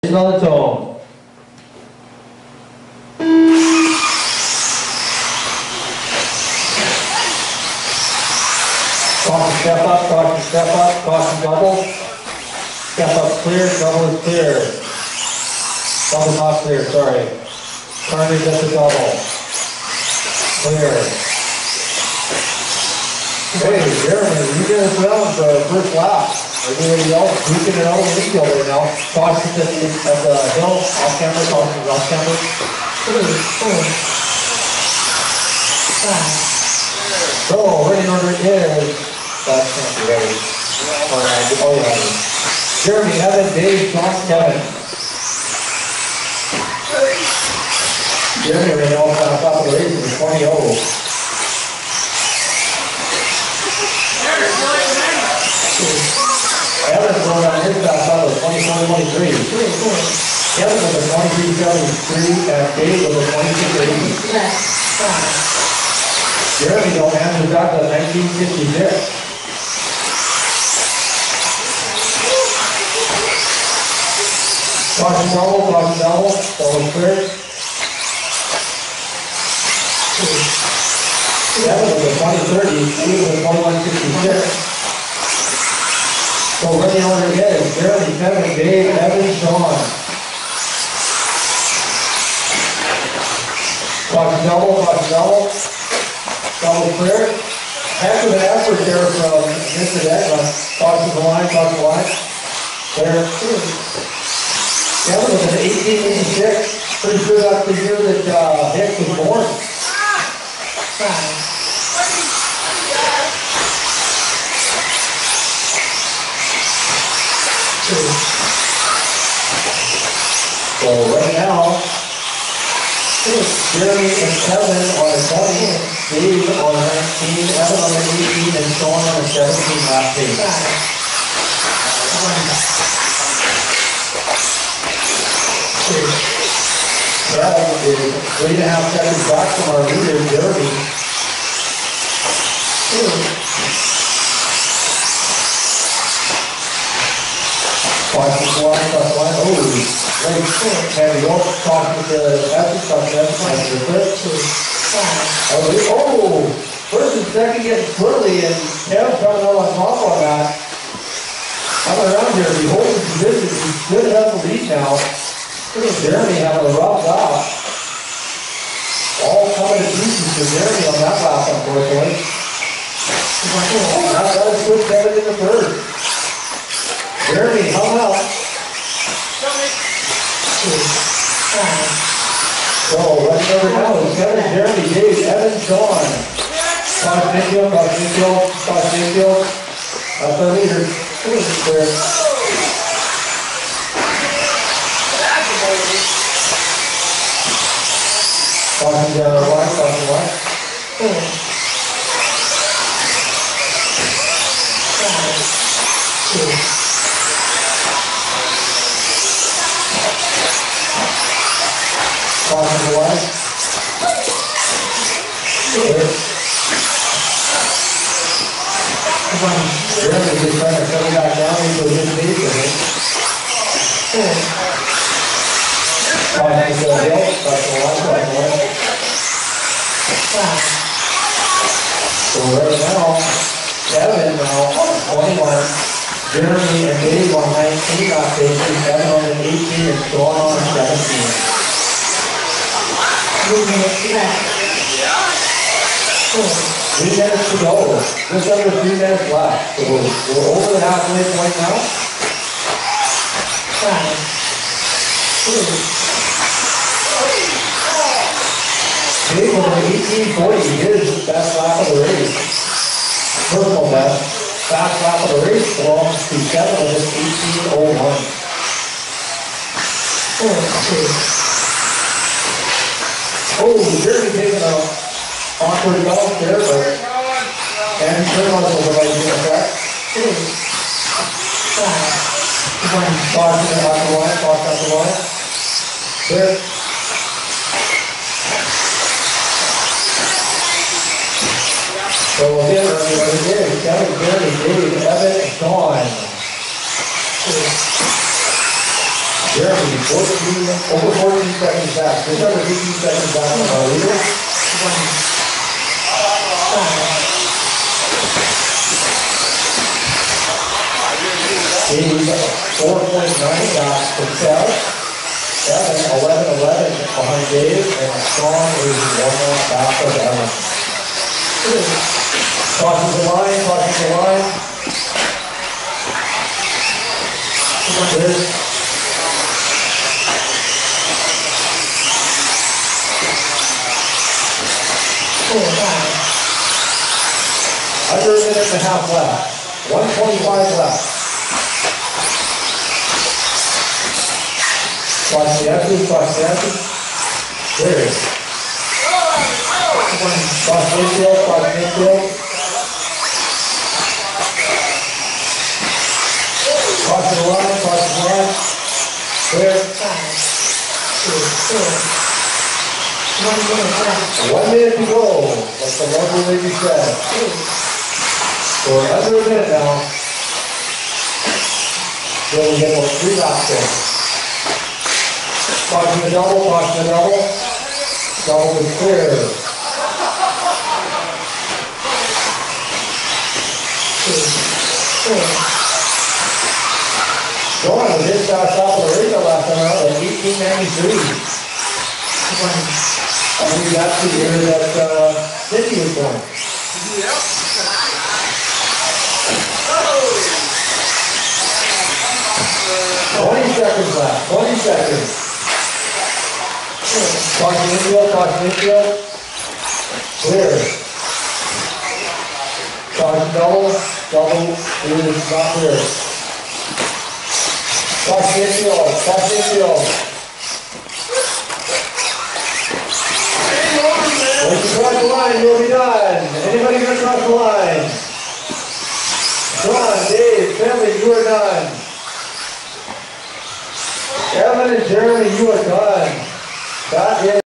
On the tone. Caution step up, caution double. Step up clear, double is clear. Double not clear, sorry. Turn is just a double. Clear. Hey, Jeremy, you did as well as the first lap. Everybody else duking it out in the infield right now. Caution at the hill, off camera, caution off camera. 3, 4, 5. So, running order is, that's not ready. Alright, oh yeah. Jeremy, Evan, Dave, John, Kevin. Jeremy right now on top of the race is 20-0. Evan's going on his back up with 24-23. Kevin with a 23-73 and Dave with a 26-80. Left, 5. Jeremy don't answer back to 1956. Caution double, double clear. Kevin with a 20-30, Dave with a 21-66. So running order again, Jeremy, Kevin, Dave, Evan, Sean. Caution double, double clear. Heck of an effort there from Mr. Edna. Caution the line, There. Kevin with an 1886. Pretty sure that's the year that Hick was born. 5. So right now, Jeremy and Kevin on the 20, Dave on the 19, Evan on the 18, and Sean on the 17 lap pace. Kevin is 3.5 seconds back from our leader, Jeremy. Caution one, oh, very quick. Heavy up, caution to the F, oh, first and second getting swirly, and Kevin's coming out on top on that. Coming around here, he holds his position, he's good enough to lead now. Jeremy having a rough lap. All coming to pieces for Jeremy on that lap, unfortunately. That was good Kevin in the first. Jeremy, hung up. So, running over now is Kevin, Jeremy, Dave, Evan, Sean. Caution infield. That's our leader. There. Caution down the line, Caution the line. Jeremy just trying to come back down into his lead. Caution to the hill, caution the line. So right now, Kevin now on 21. Jeremy and Dave on 19 lap paces, Kevin on an 18 and Sean on 17. 3 minutes left. 3 minutes to go. Just under 3 minutes left. So we're over the halfway point now. 5, 3. Dave with an 1840, his best lap of the race. Personal best. Fast lap of the race belongs to Kevin with his 1801. 4, 2. Oh, Jeremy taking a awkward bounce there, but and turn on the right in effect. 3, 5, 1. Caution out the line. There. So again, Kevin, Jeremy, Dave, Evan, and Sean. Jeremy, 14, over 14 seconds back. Just under 15 seconds back on our leader. 84.9 shots for Cal. Evan, 11-11 behind Dave, and Sean is one more back of Evan. Crosses the line, crosses the line. Good. Under a minute and a half left. 1:25 left. Kwasniewski. There. Kwasniewski. Cross the line. Clear. 1 minute to go. That's the local lady said. So we're under a minute now. Then we get 3 laps in. Crossing the double. Double is clear. Sean was just outside the radio last time out at 1893. I believe that's the year that Cindy was born. Yep. 20 seconds left. 20 seconds. Caution infield. Clear. Caution double is not clear. Caution infield. Once you cross the line, you'll be done. Anybody gonna cross the line? John, Dave, Finley, you are done. Evan and Jeremy, you are done. That is